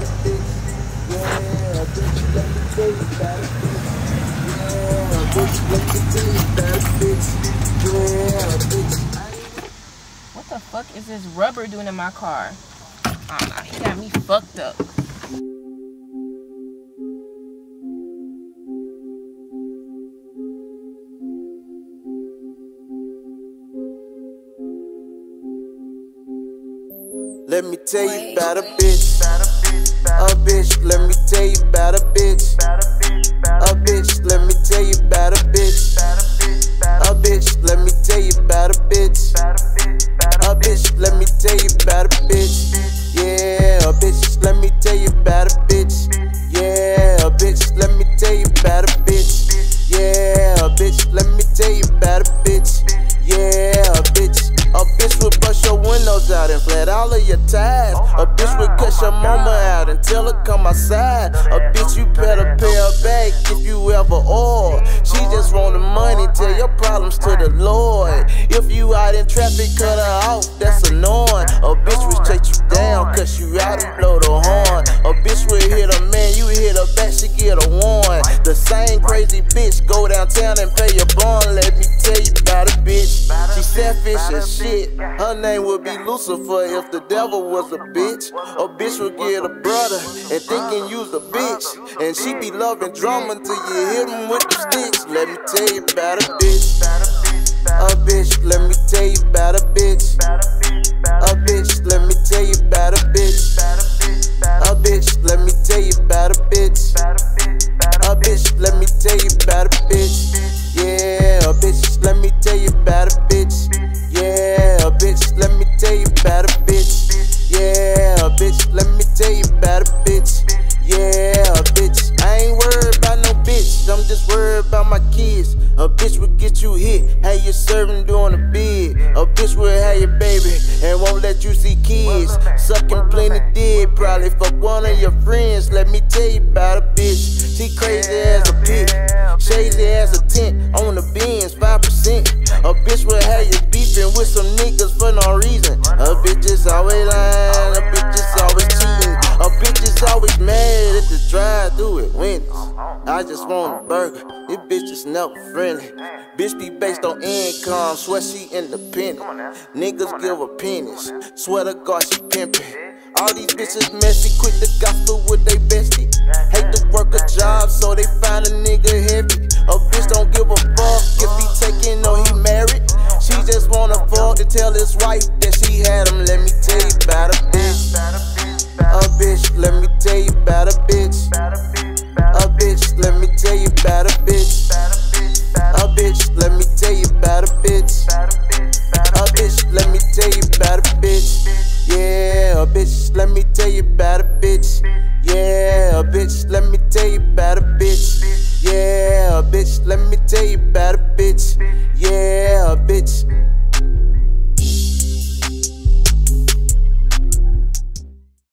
a bitch. Yeah, bitch, let me tell you about a bitch. Yeah, bitch, let me tell you about a bitch. Yeah, bitch. What the fuck is this rubber doing in my car? I don't know, he got me fucked up. Let me tell you about a bitch. A bitch, let me tell you about a bitch. A bitch, let me tell you about a bitch. A bitch, let me tell you about a bitch. A bitch, let me tell you about a bitch. Yeah, a bitch, let me tell you about a bitch. Yeah, a bitch, let me tell you about a bitch. Yeah, a bitch, let me tell you about a bitch. Yeah, a bitch. A bitch would bust your windows out and flat all of your tires. A bitch would cut your mama out and tell her come outside. A bitch, you better pay her back if you ever owe. She just want the money, tell your problems to the Lord. If you out in traffic, cut her off, that's annoying. A bitch will chase you down, cuss you out and blow the horn. A bitch will hit a man, you hit her back, she get a warrant. The same crazy bitch go downtown and pay your bond. Let me tell you about a bitch. She selfish as shit. Her name would be Lucifer if the devil was a bitch. A bitch would get a brother and thinking you's a bitch. And she be loving drama till you hit him with the sticks. Let me tell you about a bitch. A bitch, let me tell you about a bitch. A bitch, let me tell you about a bitch. A bitch, let me tell you about a bitch. A bitch, let me tell you about a bitch. Yeah, a bitch, let me tell you about a bitch. Yeah, a bitch, let me tell you about a bitch. Yeah, a bitch, let me tell you about a bitch. Yeah, a bitch, I ain't worried about no bitch, I'm just worried about my kids. A bitch will get you hit, how you serving doing a bid. A bitch will have your baby and won't let you see kids. Sucking plenty dick, probably fuck one of your friends. Let me tell you about a bitch. She crazy as a pit, shady as a tent on the Benz, 5%. A bitch will have you beefing with some niggas for no reason. A bitch is always lying, a bitch is always cheating. A bitch is always mad at the drive-thru at Wendy's. I just want a burger, this bitch is never friendly. Bitch be based on income, swear she independent. Niggas give her pennies, swear to God she pimpin'. All these bitches messy, quit the gospel with they bestie. Hate to work a job, so they find a nigga heavy. A bitch don't give a fuck if he taken or he married. She just wanna fuck to tell his wife that she had him. Let me tell you about a bitch. A bitch, let me tell you about a bitch. A bitch, let me tell you about a bitch. A bitch, let me tell you about a bitch. A bitch, let me tell you about a bitch. Yeah, a bitch, let me tell you about a bitch. Yeah, a bitch, let me tell you about a bitch. Yeah, a bitch, let me tell you about a bitch. Yeah, a bitch.